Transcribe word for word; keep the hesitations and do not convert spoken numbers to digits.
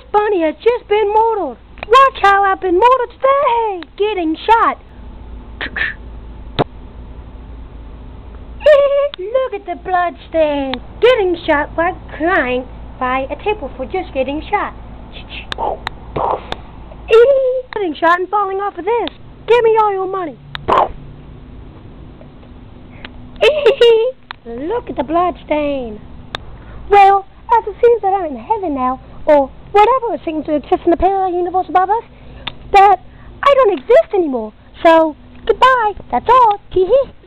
bunny has just been murdered. Watch how I've been murdered today. Getting shot. Look at the blood stain. Getting shot while crying by a table for just getting shot. Getting shot and falling off of this. Give me all your money. Look at the blood stain. Well, as it seems that I'm in heaven now, or whatever seems to exist in the parallel universe above us, that I don't exist anymore. So, goodbye. That's all. Hee hee.